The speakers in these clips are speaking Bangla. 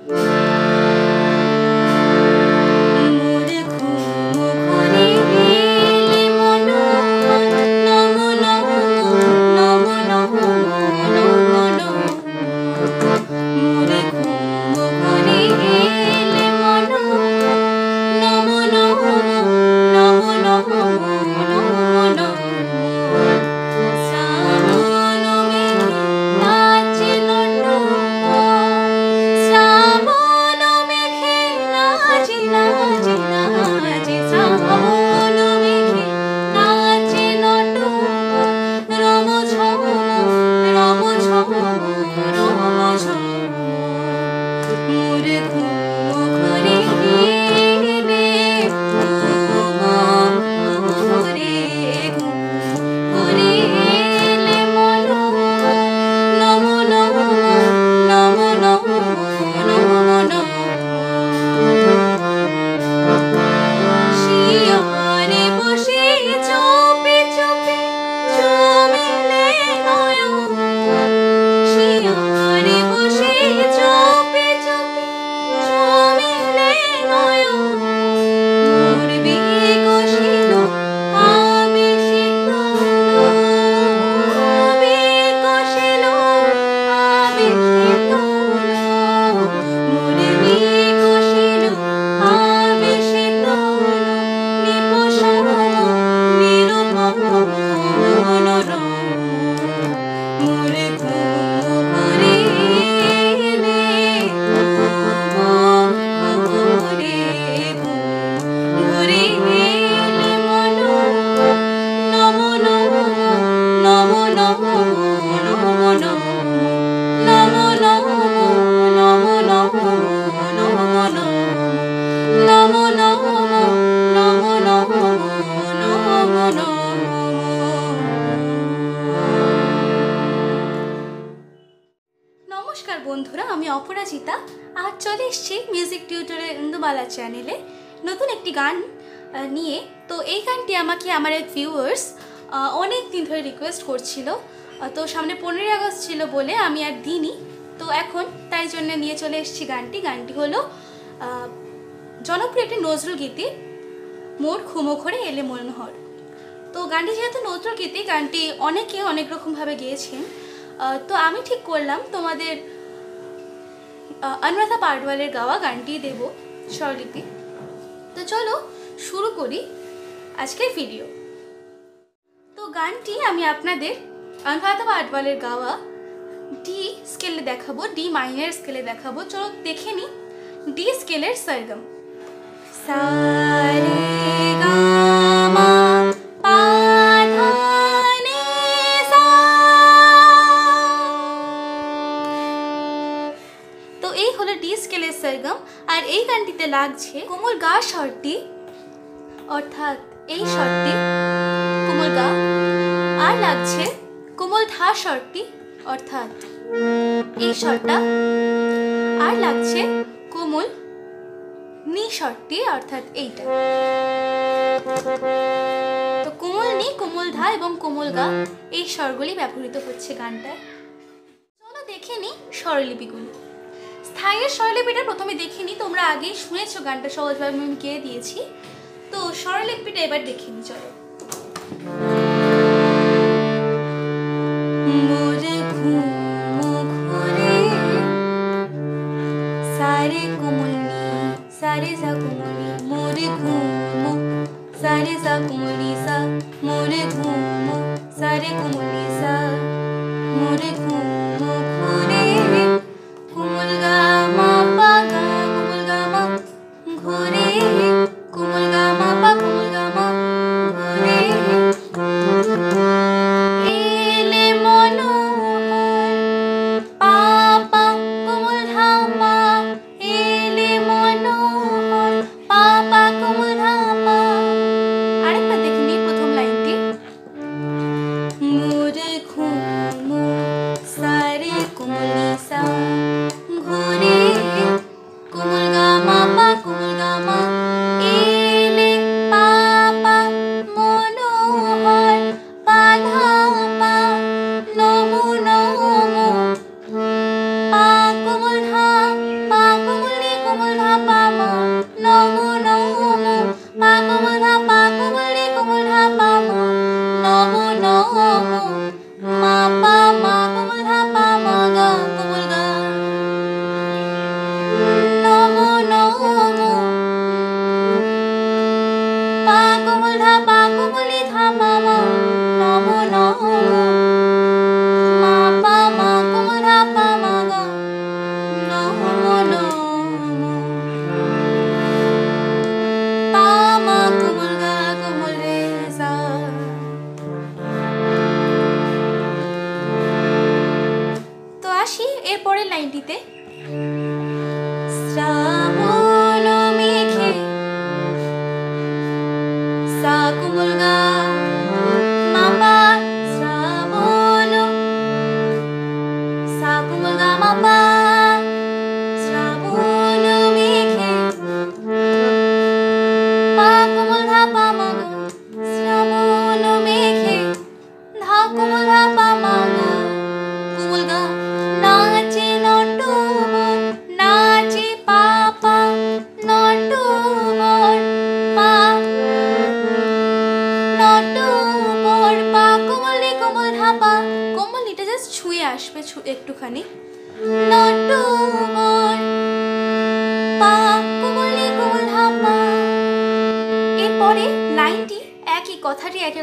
বন্ধুরা, আমি অপরাজিতা। আজ চলে এসেছি মিউজিক টিউটোরিয়াল ইন্দুবালা চ্যানেলে নতুন একটি গান নিয়ে। তো এই গানটি আমাকে আমার এক ভিউয়ার্স অনেক দিন ধরে রিকোয়েস্ট করছিল। তো সামনে 15ই আগস্ট ছিল বলে আমি আর দিইনি, তো এখন তাই জন্য নিয়ে চলে এসেছি গানটি। গানটি হলো জনপ্রিয় একটি নজরুল গীতি, মোর খুমো ঘরে এলে মনোহর। তো গানটি যেহেতু নজরুল গীতি, গানটি অনেকে অনেক রকমভাবে গেয়েছেন। তো আমি ঠিক করলাম তোমাদের অনুরাধা পাডওয়ালের গাওয়া গানটি দেব স্বরলিপি। তো চলো শুরু করি আজকের ভিডিও। তো গানটি আমি আপনাদের অনুরাধা পাডওয়ালের গাওয়া ডি স্কেলে দেখাবো, ডি মাইনর স্কেলে দেখাবো। চলো দেখে নিই। ডি স্কেলের সরগম সা রে গা মা পা ধা নি সা। তো এই হলো ডি স্কেলের সরগম। আর এই গানটিতে লাগছে কোমল গা স্বরটি, অর্থাৎ এই স্বরটি কোমল গা, আর লাগছে কোমল ধা স্বরটি, অর্থাৎ এই স্বরটা, আর লাগছে কোমল নি স্বরটি, অর্থাৎ এইটা। তো কোমল নি, কোমল ধা এবং কোমল গা এই স্বরগুলি ব্যবহৃত হচ্ছে গানটায়। চলো দেখে নি স্বরলিপিগুলো। স্থায়ীর স্বরলিপিটা প্রথমে দেখে নি, তোমরা আগেই শুনেছো গানটা সহজভাবে আমি গেয়ে দিয়েছি। তো স্বরলিপিটা এবার দেখে নি। চলো মোরে ঘুমো ঘরে সারে কোমল নি সারে সা কোমল নি, মোরে ঘুমো সারে সা কোমল নি সা, মোরে ঘুমো সারে কোমল নি সা, মোরে ঘুমো ঘরে কোমল গা মা পা গা কোমল গা মা ঘরে, কোমল গা মা পা কোমল গা মা ঘরে এলে মনোহর পা পা কোমল ধা মা, এলে মনোহর পা পা কোমল ধা মা। আরেকবার দেখে নিই প্রথম লাইনটি। মোরে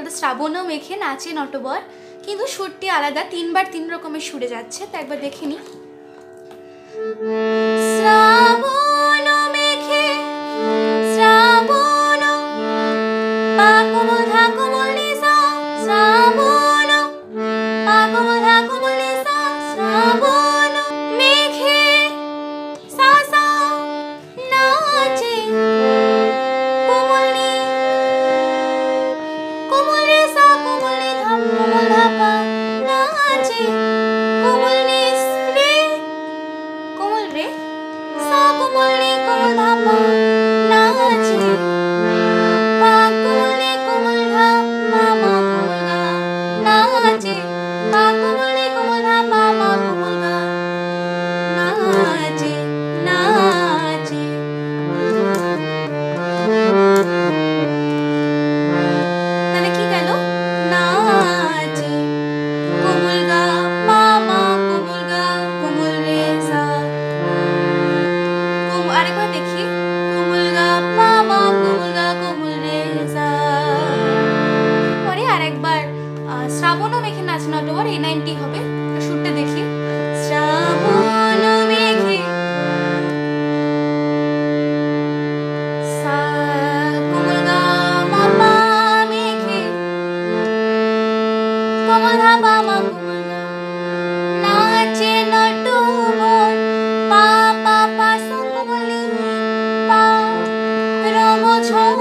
তো শ্রাবণও মেঘে নাচে নটবর, কিন্তু সুরটি আলাদা, 3 বার 3 রকমের সুরে যাচ্ছে। তো একবার দেখে নিই। শ্রাবণ মেঘে শ্রাবণ পা কোমল ধা কোমল নি সা, শ্রাবণ পা কোমল ধা কোমল নি সা, শ্রাবণ মেঘে সা সা নাচে কোমল নি কোমল রে সা কোমল নি ধা কোমল ধা পা নাচে কোমল নি রে কোমল রে সা কোমল নি কোমল ধা পা নাচে পা কোমল নি কোমল ধা মা মা কোমল গা নাচে পা কোমল নি কোমল ধা পা মা কোমল গা নাচে নাচে। তাহলে কি গেল? নাচে কোমল গা মা মা কোমল গা কোমল রে সা। আরেকবার দেখি। কোমল গা মা মা কোমল গা কোমল রে সা। পরে আরেকবার শ্রাবণ মেঘে নাচে নটবর, এই লাইনটি হবে। সুরটা দেখি। শ্রাবণ মেঘে সা কোমল গা মা পা মেঘে কোমল ধা পা মা কোমল গা নাচে নটবর পা পা পা সা কোমল নি পা রম ঝম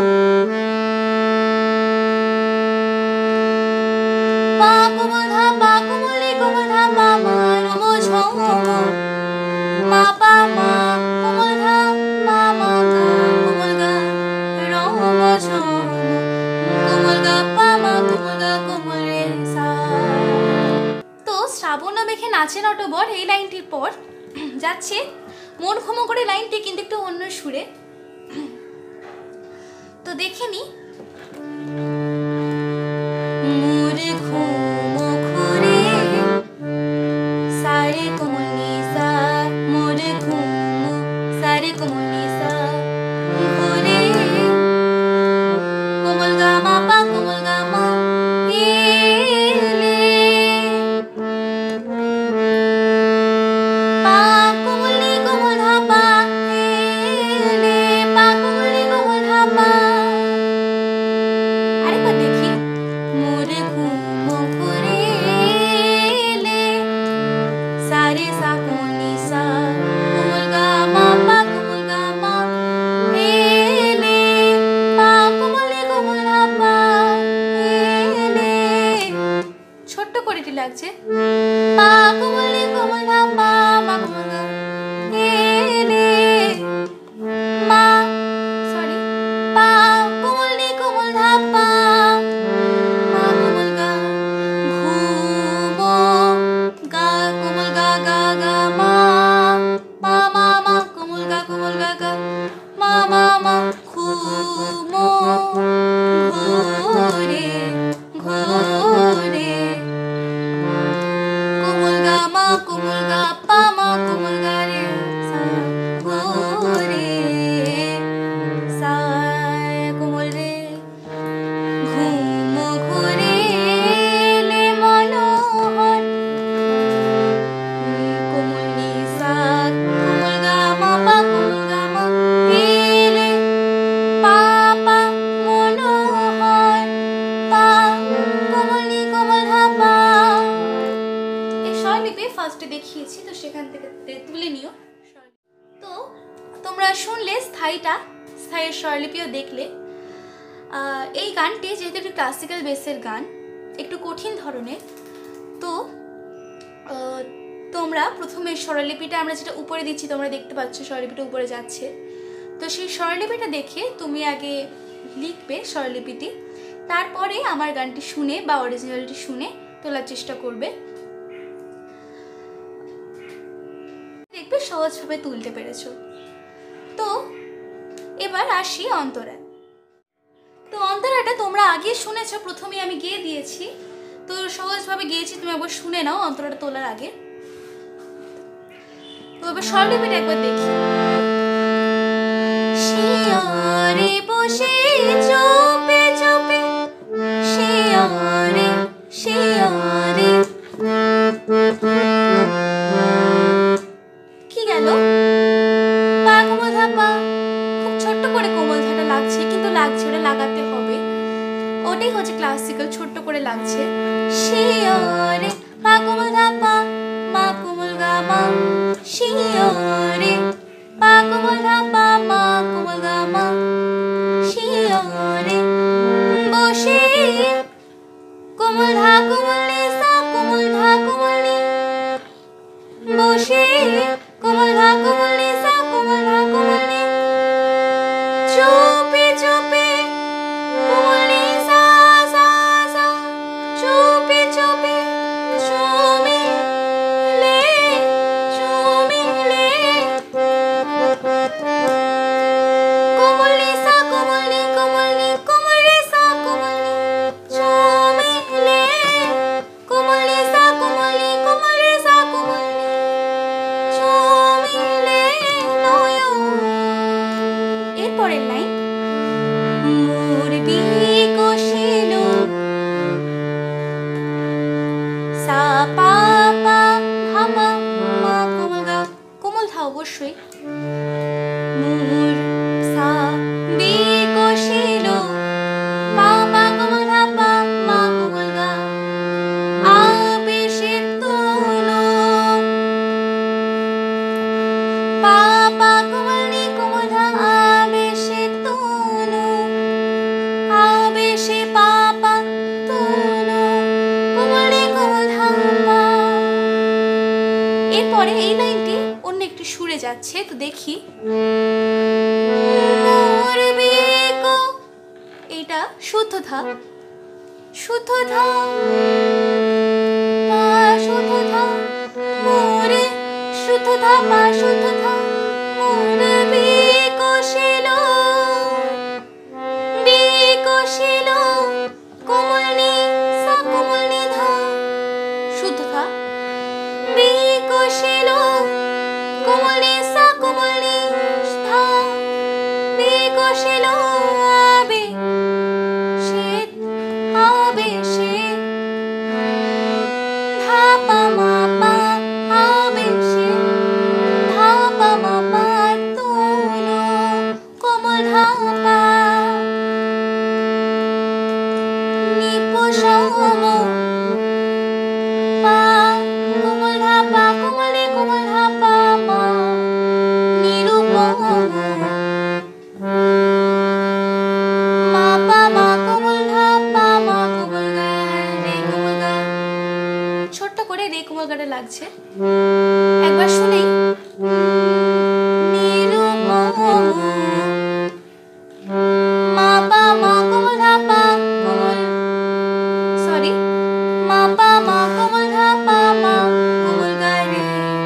পা কোমল ধা পা কোমল নি কোমল ধা পা মা রম ঝম মা পা মা কোমল ধা মা মা গা কোমল গা রম ঝম কোমল গা পা মা কোমল গা কোমল রে সা। তো শ্রাবণ মেঘে নাচে নটবর এই লাইনটির পর যাচ্ছে মন ক্ষম করে লাইনটি, কিন্তু একটু অন্য সুরে। তো দেখে নি। মোর ঘুম ঘুরে সারে কোমল নি সা, মোর ঘুম সারে কোমল নি সা ঘুরে কোমল গা মা পা কোমল গা মা এলে পা কোমল নি কোমল ধা পা এলে পা কোমল নি কোমল ধা পা। আরেকবার দেখি। মোর ঘুম ঘুরে এলে সারে সা কোমল নি সা কোমল গা মা পা কোমল গা মা এলে পা কোমল নি কোমল ধা পা এলে। ছোট্ট করেটি লাগছে। পা কোমল নি কোমল ধা পা মা কোমল গা এলে মা সরি পা কোমল নি কোমল ধা পা মা কোমল গা ঘুম গা কোমল গা গা গা মা মা মা মা কোমল গা গা মা মা মা ঘুম ঘুরে ঘুরে কোমল গা মা কোমল গা পা মা কোমল গা রে সা ঘুরে সা কোমল রে ঘুম ঘুরে এলে মনোহর কোমল নি সা কোমল গা মা পা কোমল গা মা এলে পা পা মনোহর পা কোমল নি কোমল ধা পা। এই স্বরলিপি ফার্স্টে দেখিয়েছি, তো সেখান থেকে তুলে নিও। তো তোমরা শুনলে স্থায়ীর স্বরলিপিও দেখলে। এই গানটি যেহেতু একটু ক্লাসিক্যাল বেসের গান, একটু কঠিন ধরনের, তো তোমরা প্রথমে স্বরলিপিটা আমরা যেটা উপরে দিচ্ছি তোমরা দেখতে পাচ্ছ স্বরলিপিটা উপরে যাচ্ছে। তো সেই স্বরলিপিটা দেখে তুমি আগে লিখবে স্বরলিপিটি, তারপরে আমার গানটি শুনে বা অরিজিনালটি শুনে তোলার চেষ্টা করবে। দেখবে সহজভাবে তুলতে পেরেছো। তো এবার আসি অন্তরায়। তো অন্তরাটা তোমরা আগে শুনেছো, প্রথমে আমি গেয়ে দিয়েছি, তো সহজভাবে গেয়েছি, তুমি একবার শুনে নাও অন্তরাটা তোলার আগে। তো এবার স্বরলিপিটা একবার দেখি। শিয়রে বসে চোপে চোপে পা, খুব ছোট্ট করে কোমল ধাটা লাগছে, কিন্তু লাগছে, ওটা লাগাতে হবে, ওটাই হচ্ছে ক্লাসিক্যাল, ছোট্ট করে লাগছে। শিওরে পা কোমল ধা পা, মা কোমল গা মা, শিওরে পা কোমল ধা পা, মা কোমল গা মা, শিওরে বসে কোমল ধা কোমল নি সা কোমল ধা কোমল নি, বসে কোমল ধা কোমল নি সা কোমল ধা কোমল নি, চুপে চুপে কোমল নি সা সা সা, চুপে চুপে চুমিলে চুমিলে, কোমল নি সা কোমল নি কোমল নি কোমল রে সা কোমল নি, চুমিলে কোমল নি সা কোমল নি কোমল রে সা কোমল নি, চুমিলে নয়ন। এরপরের লাইন, মোর বিকশিল সা পা পা ধা পা, মা কোমল গা, কোমল ধা অবশ্যই, মোর সা বিকশিল পা পা কোমল ধা পা, মা কোমল গা, আবেশে তোলো পা পা কোমল নি কোমল ধা, আবেশে তোলো, আবেশে পা পা তোলো, কোমল নি কোমল ধা পা। এরপরে এই লাইনটি অন্য একটি সুরে যাচ্ছে, তো দেখি। মোর বিকো, এটা শুদ্ধ ধা, শুদ্ধ ধা পা শুদ্ধ ধা, মোরে শুদ্ধ ধা পা শুদ্ধ ধা, মোর বিকশিল বিকশিল কোমল নি সা কোমল নি ধা, শুদ্ধ ধা, বিকশিল কোমল নি সা কোমল নি ধা, বিকশিল আবে সে আবেশে ধা পা মা পা, আবেশে ধা পা মা পা তোলো, কোমল ধা পা, নিপসম পা কোমল ধা পা কোমল রে কোমল ধা পা মা, নিরুপম মা পা মা কোমল ধা পা, মা কোমল গা রে কোমল গা, ছোট্ট করে রে কোমল গাটা লাগছে, একবার শুনেই। নিরুপম মা পা মা কোমল ধা পা কোমল, সরি, মা পা মা কোমল ধা পা, মা কোমল গা রে,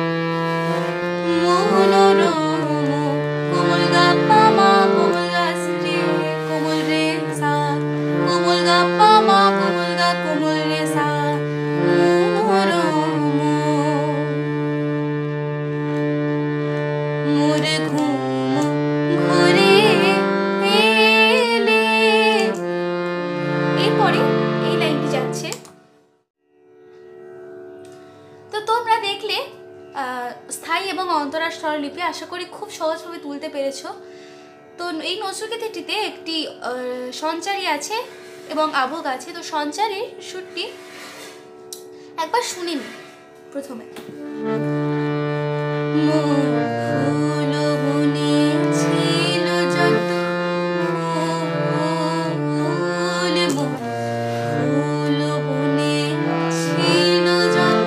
মনোরম কোমল গা পা মা কোমল গা রে, কোমল রে সা, কোমল গা পা মা কোমল গা কোমল রে সা, মনোরম মোর ঘুম ঘরে এলে। এরপরে এই লাইনটি যাচ্ছে। তো তোমরা দেখলে স্থায়ী এবং অন্তরার স্বরলিপি আশা করি খুব সহজভাবে তুলতে পেরেছো। তো এই নজরুলগীতিটিতে একটি সঞ্চারী আছে এবং আভোগ আছে। তো সঞ্চারীর সুরটি একবার শুনে নি প্রথমে। ফুল বনে ছিল যত ফুল, ফুল বনে ছিল যত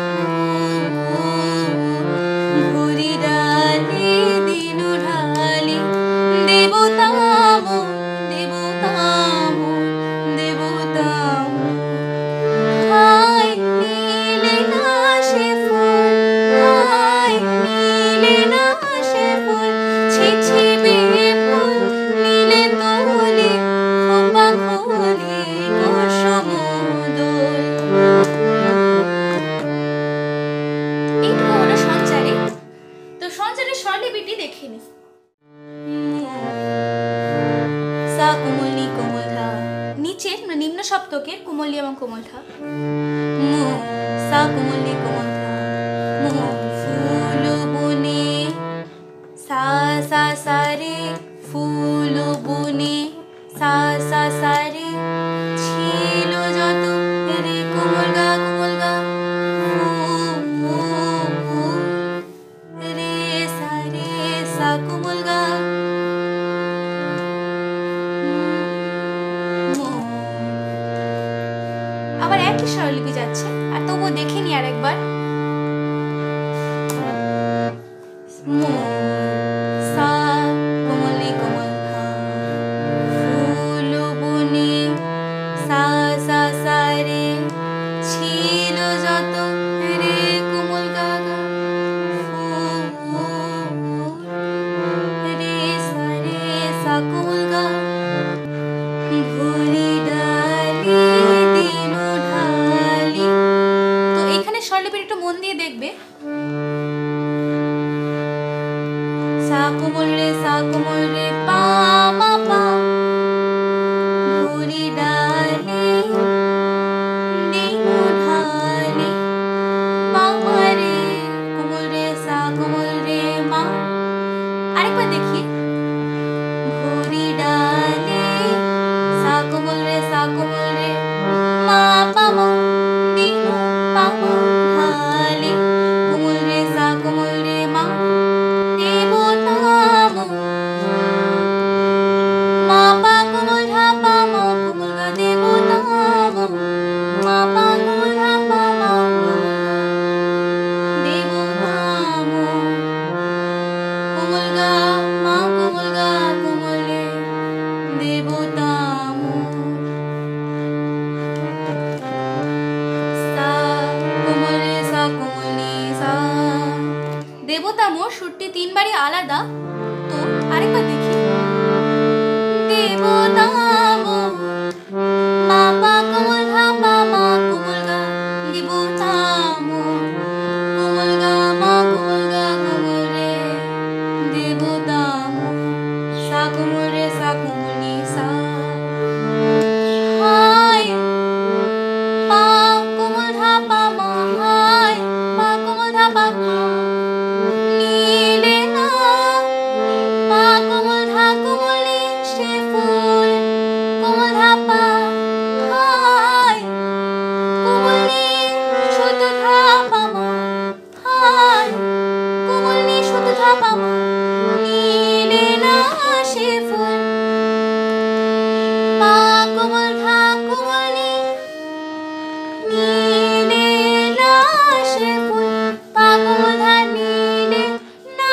ভরি ডালে দিল ঢালি, দেবতাম দেবতাম দেবতাম, হায় নীলে না সে ফুল, হায় নীলে না সে ফুল, ছিছিবে ফুল নীলে তোলে, খোপা খোলে কুসুম দোল। এইটুকু হলো সঞ্চারী। তো সঞ্চারীর স্বরলিপিটি দেখে নি। সা কোমল নি কোমল ধা, নিচের নিম্ন সপ্তকের কোমল নি এবং কোমল ধা, সা কোমল নি কোমল ধা, ফুল বনে সা सा सा रे ফুল বনে সা সা সা রে ছিল যত রে কোমল গা ফু ফু রে সা কোমল গা আবার একই স্বরলিপি যাচ্ছে আর তবুও দেখে নি আরেকবার সা কোমলি কোমল ধা ফুল বনে সা সা সা রে ছিল যত রে কোমল গা ফু রে সা কোমল গা ভুলি ডালি দিন ঢালি। তো এখানে স্বরলিপির একটু মন দিয়ে দেখবে সা কোমল রে পা মা পা ভুলি ডালি দিন ঢালি পা মা রে সা কোমল রে মা। আরেকবার দেখি ভুলি ডালি সা কোমল রে মা পা মা দিন পা মা ঢালি কোমল রে সা কোমল রে মা দেবতামো মা পা কোমল ধা পা মা কোমল গা দেবতামো মা পা কোমল ধা পা মা দেবতামো কোমল গা মা কোমল গা কোমল রে দেবতামো সা কোমল রে সা কোমল নি সা। দেবতামোর সুরটি তিনবারই আলাদা, তো আরেকবার দেখি দেবতামো মা পা কোমল ধা পা মা কোমল গা দেবতামো কোমল গা মা কোমল গা কোমল রে দেবতামো সা কোমল রে সা কোমল নি সা। হায় পা কোমল ধা পা মা হায় পা কোমল ধা পা মা নীলে না পা কোমল ধা কোমল নি সে ফুল কোমল ধা পা হায় কোমল নি শুদ্ধ ধা পা মা হায় কোমল নি শুদ্ধ ধা পা মা নীলে না সে ফুল পা কোমল ধা কোমল নি নীলে না সে ফুল পা কোমল ধা নীলে না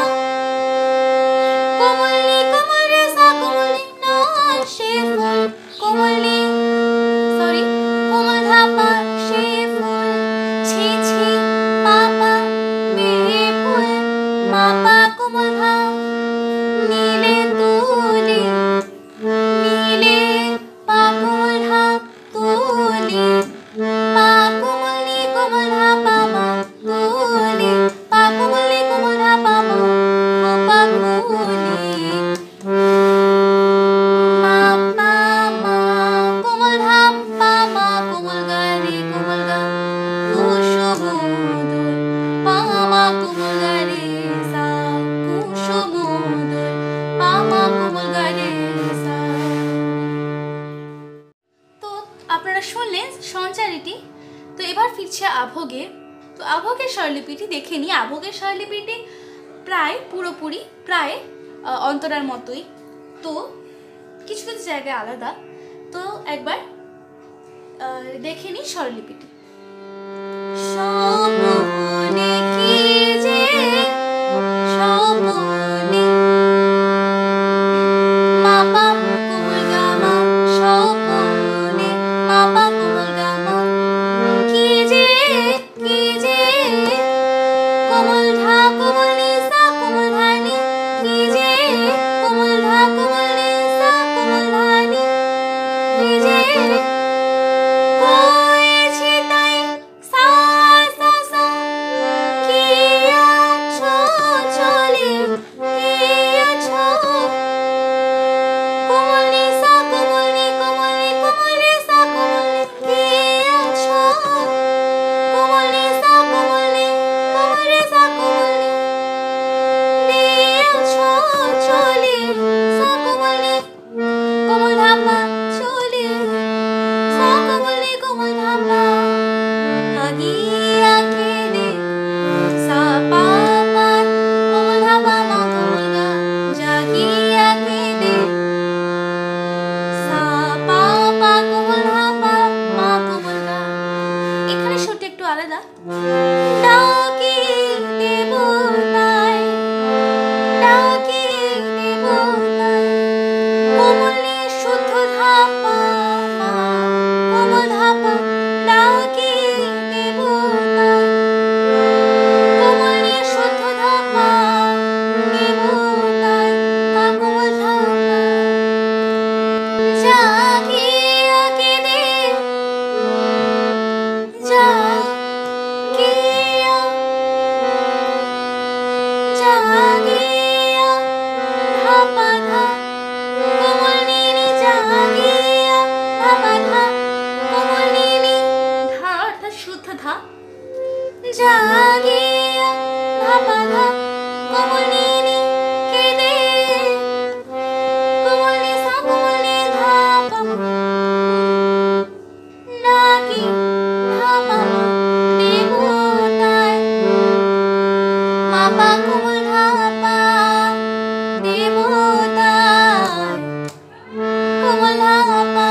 কোমল নি কোমল রে সা কোমল নি না সে ফুল কোমল নি সরি কোমল ধা পা সে ফুল ছি ছি পা পা বে ফুল মা পা কোমল ধা নীলে তুলি নীলে পা কোমল ধা তুলি পা কোমল নি কোমল ধা পা মা তুলি পা কোমল নি কোমল ধা পা মা পা তুলি মা পা মা কোমল ধা পা মা কোমল গা রে কোমল গা কুসুমোদর পা মা কোমল গা রে সা কুসুমোদর পা মা কোমল গা রে সা। তো আপনারা শুনলেন সঞ্চারিটি। তো এবার ফিরছে আভোগে। তো আভোগের স্বরলিপিটি দেখে নিই। আভোগের স্বরলিপিটি প্রায় পুরোপুরি প্রায় অন্তরার মতোই, তো কিছু কিছু জায়গায় আলাদা। তো একবার দেখে নিই স্বরলিপিটি। স্বপনে কি যে স্বপনে মা পা কোমল গা মা স্বপনে মা পা কোমল গা মা কি যে কোমল ধা কোমল নি সা কোমল ধা নি কি যে কোমল ধা কোমল নি সা কোমল ধা নি কি যে কইছি তাই সা সা সা কি আছো চলে কি সা কোমল নি কোমল ধাপা চলে সা কোমল নি কোমল ধাপা আগিয়া কেঁদে সা পা পা কোমল ধাপা মা কোমল গা জাগিয়া কেঁদে সা পা পা কোমল ধাপা মা কোমল গা। এখানে সুরটা একটু আলাদা। ডাকি দেবতায় ডাকি দেবতায় কোমল নি শুদ্ধ ধাপা মা কোমল ধাপা ডাকি দেবতায় কোমল নি শুদ্ধ ধাপা দেবতায় পা কোমল ধাপা জাগিয়া কেঁদে জাগিয়া জাগিয়া ধাপা ধা কোমল নি নি জাগিয়া ধাপা ধা কোমল নি নি ধা অর্থাৎ শুদ্ধ ধা জাগিয়া ধাপা ধা কোমল নি নি কেঁদে কোমল নি সা কোমল নি ধাপা ডাকি ধাপা মা দেবতায় মা পা কোমল ধাপা দেবতায় কোমল ধাপা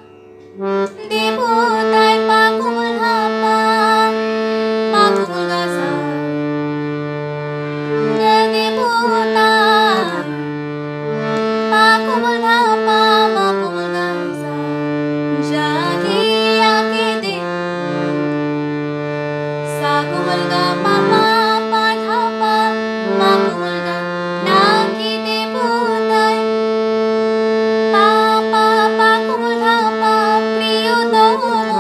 দেবতায় পা কোমল ধাপা মা কোমল গা সা দেবতায় পা কোমল ধাপা মা কোমল গা সা জাগিয়া কেঁদে সা কোমল গা পা পা পা ধাপা মা কোমল গা ডাকি দেবতায় পা পা পা কোমল ধাপা প্রিয়তম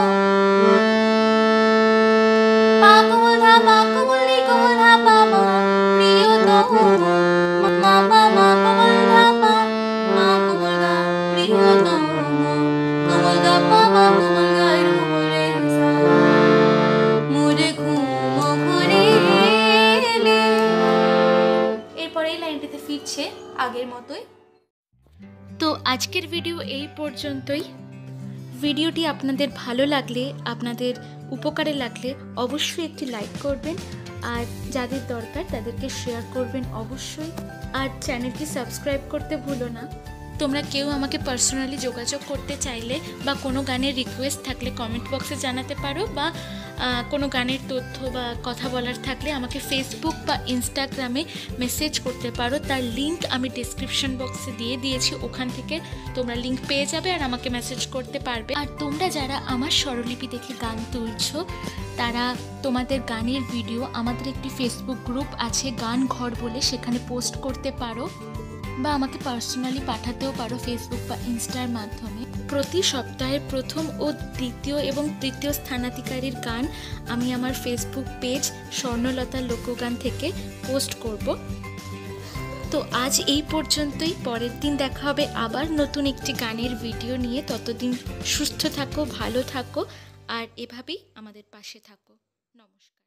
পা কোমল ধাপা কোমল নি কোমল ধাপা মা প্রিয়তম মা পা মা কোমল ধাপা মা কোমল গা প্রিয়তম কোমল গা পা মা কোমল গা রে কোমলে সা মোরে ঘুম ঘুরে এলে। এরপর এই লাইনটিতে ফিরছে আগের মতোই। তো আজকের ভিডিও এই পর্যন্তই। ভিডিওটি আপনাদের ভালো লাগলে, আপনাদের উপকারে লাগলে অবশ্যই একটি লাইক করবেন, আর যাদের দরকার তাদেরকে শেয়ার করবেন অবশ্যই। আর চ্যানেলটি সাবস্ক্রাইব করতে ভুলো না। তোমরা কেউ আমাকে পার্সোনালি যোগাযোগ করতে চাইলে বা কোনো গানের রিকোয়েস্ট থাকলে কমেন্ট বক্সে জানাতে পারো, বা কোনো গানের তথ্য বা কথা বলার থাকলে আমাকে ফেসবুক বা ইনস্টাগ্রামে মেসেজ করতে পারো। তার লিঙ্ক আমি ডিসক্রিপশন বক্সে দিয়ে দিয়েছি, ওখান থেকে তোমরা লিঙ্ক পেয়ে যাবে আর আমাকে মেসেজ করতে পারবে। আর তোমরা যারা আমার স্বরলিপি দেখে গান তুলছো, তারা তোমাদের গানের ভিডিও আমাদের একটি ফেসবুক গ্রুপ আছে গান ঘর বলে, সেখানে পোস্ট করতে পারো, বা আমাকে পার্সোনালি পাঠাতেও পারো ফেসবুক বা ইনস্টার মাধ্যমে। প্রতি সপ্তাহের প্রথম ও দ্বিতীয় এবং তৃতীয় স্থানাধিকারীর গান আমি আমার ফেসবুক পেজ স্বর্ণলতা লোকগান থেকে পোস্ট করব। তো আজ এই পর্যন্তই। পরের দিন দেখা হবে আবার নতুন একটি গানের ভিডিও নিয়ে। ততদিন সুস্থ থাকো, ভালো থাকো, আর এভাবেই আমাদের পাশে থাকো। নমস্কার।